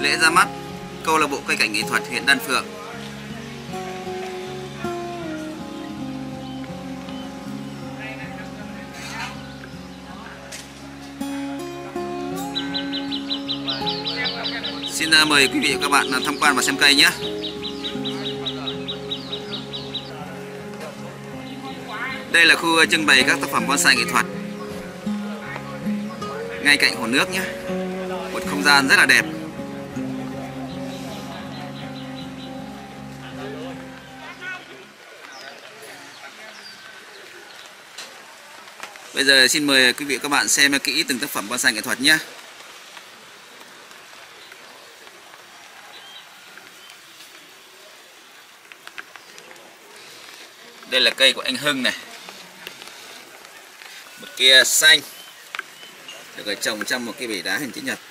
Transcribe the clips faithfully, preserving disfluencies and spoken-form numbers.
Lễ ra mắt câu lạc bộ cây cảnh nghệ thuật huyện Đan Phượng. Xin mời quý vị và các bạn tham quan và xem cây nhé. Đây là khu trưng bày các tác phẩm bonsai nghệ thuật ngay cạnh hồ nước nhé. Một không gian rất là đẹp. Bây giờ xin mời quý vị và các bạn xem kỹ từng tác phẩm bonsai nghệ thuật nhé. Đây là cây của anh Hưng này. Một kia xanh được trồng trong một cái bể đá hình chữ nhật.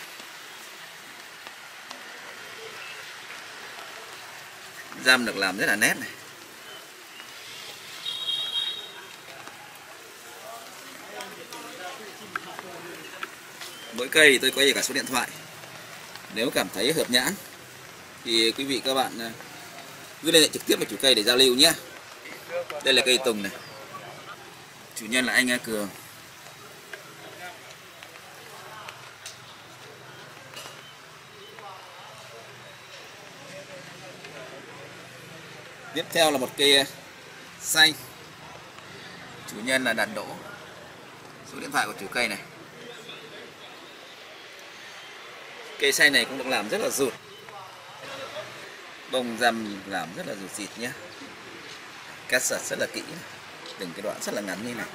Răm được làm rất là nét này. Mỗi cây thì tôi có cả số điện thoại. Nếu cảm thấy hợp nhãn thì quý vị các bạn cứ liên hệ trực tiếp với chủ cây để giao lưu nhé. Đây là cây tùng này. Chủ nhân là anh Cường. Tiếp theo là một cây xanh. Chủ nhân là Đạt Đỗ. Số điện thoại của chủ cây này. Cây xanh này cũng được làm rất là rụt. Bông răm làm rất là rụt rịt nhé. Cắt sật rất là kỹ này. Từng cái đoạn rất là ngắn như này.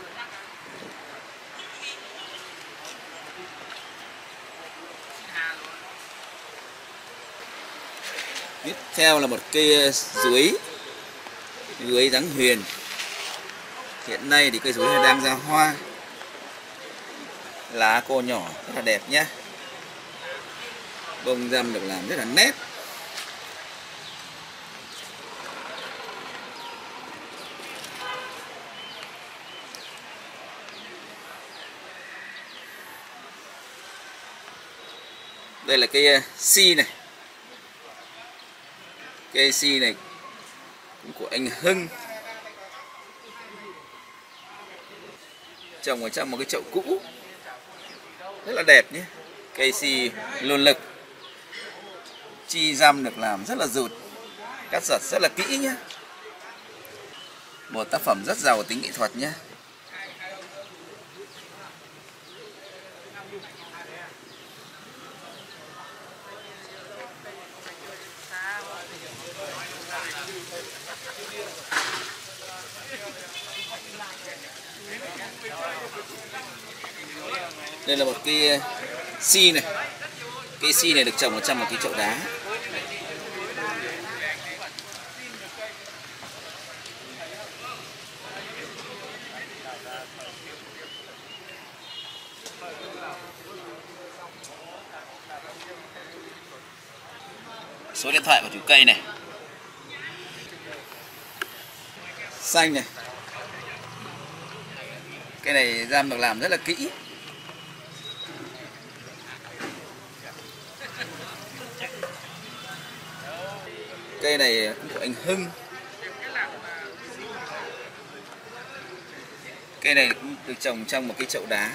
Tiếp theo là một cây chuối, chuối dáng huyền. Hiện nay thì cây chuối đang ra hoa. Lá cô nhỏ rất là đẹp nhé. Bông răm được làm rất là nét. Đây là cây si này. Cây si này cũng của anh Hưng. Trồng ở trong một cái chậu cũ. Rất là đẹp nhé. Cây si luồn lực. Chi răm được làm rất là rụt. Cắt giật rất là kỹ nhé. Một tác phẩm rất giàu tính nghệ thuật nhé. Đây là một cây si này. Cây si này được trồng ở trong một cái chậu đá. Số điện thoại của chủ cây này. Xanh này. Cái này răm được làm rất là kỹ. Cây này cũng của anh Hưng. Cây này cũng được trồng trong một cái chậu đá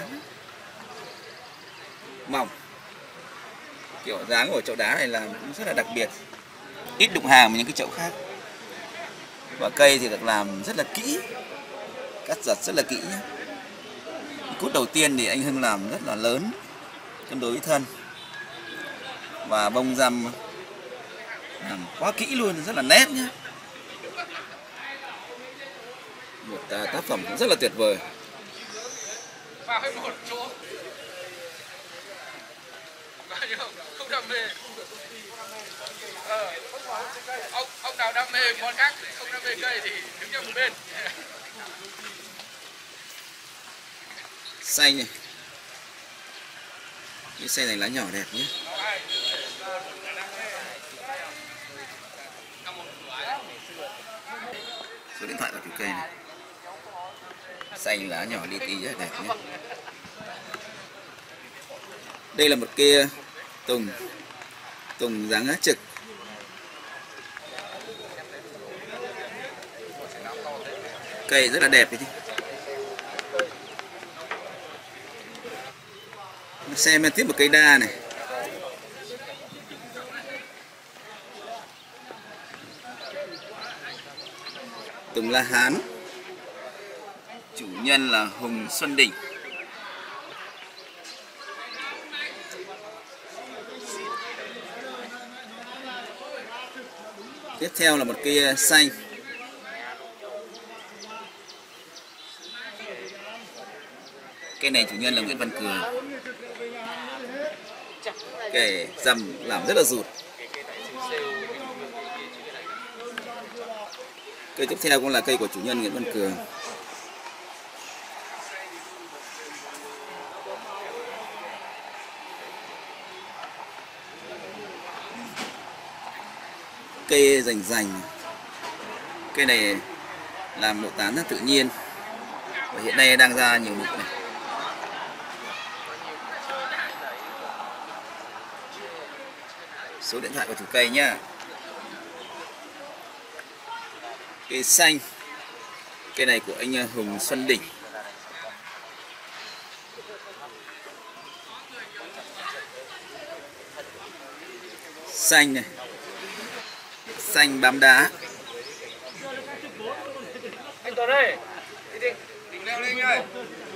mỏng. Kiểu dáng của chậu đá này làm cũng rất là đặc biệt. Ít đụng hàng với những cái chậu khác. Và cây thì được làm rất là kỹ. Cắt giật rất là kỹ nhé. Cút đầu tiên thì anh Hưng làm rất là lớn, tương đối thân. Và bông răm làm quá kỹ luôn, rất là nét nhé. Một tác phẩm cũng rất là tuyệt vời. Không đam mê. Ờ, ông, ông nào đam mê món khác, không đam mê cây thì đứng trong một bên. Xanh này. Cái xanh này lá nhỏ đẹp nhé. Số điện thoại của chủ cây này. Xanh lá nhỏ li ti rất là đẹp nhé. Đây là một cây tùng Tùng dáng trực. Cây rất là đẹp đấy chứ. Xem tiếp một cây đa này. Tùng La Hán. Chủ nhân là Hùng Xuân Đỉnh. Tiếp theo là một cây xanh. Cây này chủ nhân là Nguyễn Văn Cường. Cây rằm làm rất là rụt. Cây tiếp theo cũng là cây của chủ nhân Nguyễn Văn Cường. Cây rành rành. Cây này làm một tán rất tự nhiên và hiện nay đang ra nhiều mục này. Số điện thoại của chủ cây nhá. Cây xanh. Cây này của anh Hùng Xuân Đỉnh. Xanh này. Xanh bám đá. Anh Tuấn ơi, đi đi, đỉnh leo lên ơi.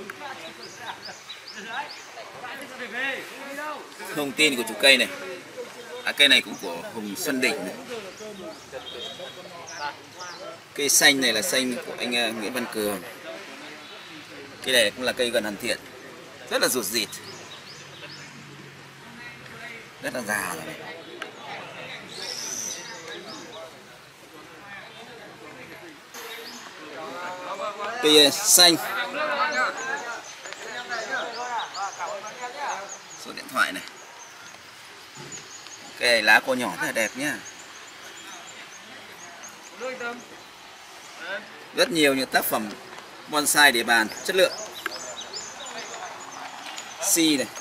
Thông tin của chủ cây này. À, cây này cũng của Hùng Xuân Đỉnh này. Cây xanh này là xanh của anh Nguyễn Văn Cường. Cây này cũng là cây gần hoàn thiện, rất là rụt rịt, rất là già rồi này. Cây xanh. Số điện thoại này. Cây này lá cô nhỏ rất là đẹp nhá. Rất nhiều những tác phẩm bonsai để bàn chất lượng. Si này.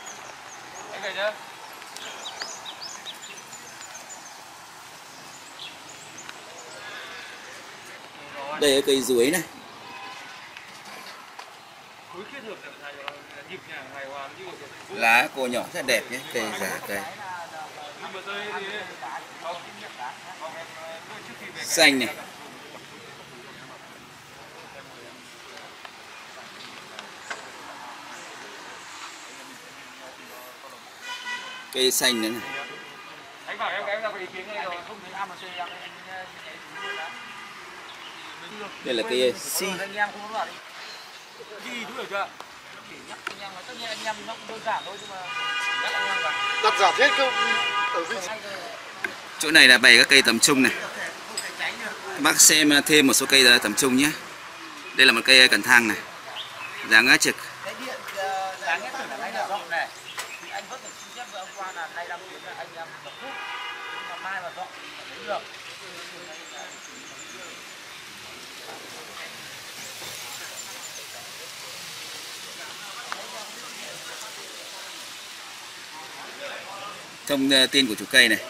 Đây là cây ruối này. Lá cô nhỏ rất đẹp nhé, cây giả cây. Xanh này. Cây xanh nữa này. Anh bảo em em ra ý kiến này rồi, không thấy a em xê em. Đây là cây si. Anh em không có đi đúng rồi chưa? Chỉ nhắc anh em, tất nhiên anh em nó cũng đơn giản thôi nhưng mà nhắc anh em cả. Đặt giả thiết không? Ở vị trí. Chỗ này là bày các cây tầm trung này. Bác xem thêm một số cây tầm trung nhé. Đây là một cây cần thang này, dáng trực. Cái điện dáng nhất là đây là rộng này. Thì anh vẫn được xin phép với ông qua là đây đang tuyến là anh em tập thuốc. Nhưng mà mai mà rộng thấy được. Thông tin của chủ cây này.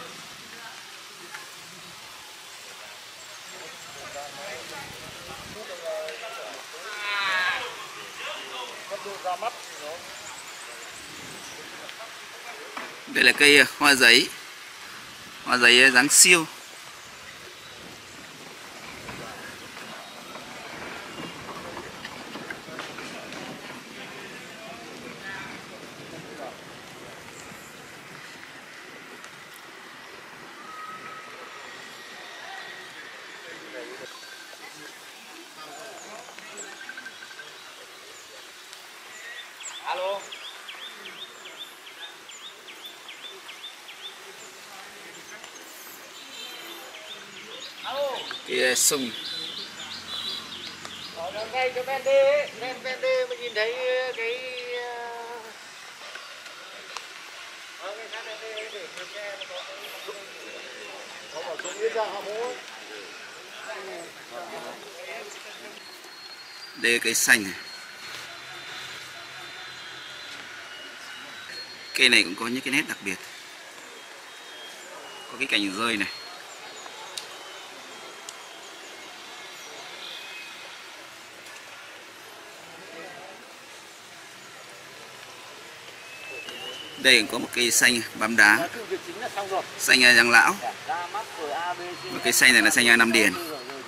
Đây là cây hoa giấy. Hoa giấy dáng siêu. Alo. Alo. Cây sung. Ở ngay cái ven đê ấy, ven ven đê mà nhìn thấy cái ở ngay sát ven đê để thuyền xe nó có cái Có bảo chúng biết ra hạ mũ. Đây là cây xanh này. Cây này cũng có những cái nét đặc biệt. Có cái cành rơi này. Đây có một cây xanh bám đá, xanh giang lão. Và cây xanh này là xanh Nam Điền.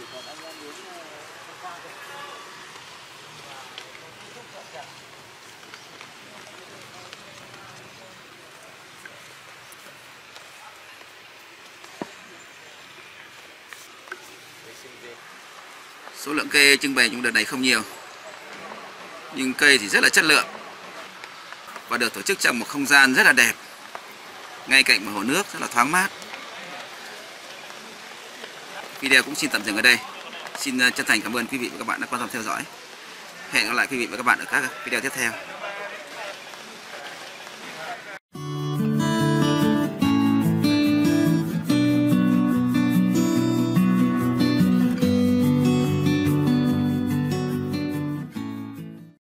Số lượng cây trưng bày trong đợt này không nhiều, nhưng cây thì rất là chất lượng và được tổ chức trong một không gian rất là đẹp, ngay cạnh một hồ nước rất là thoáng mát. Video cũng xin tạm dừng ở đây. Xin chân thành cảm ơn quý vị và các bạn đã quan tâm theo dõi. Hẹn gặp lại quý vị và các bạn ở các video tiếp theo.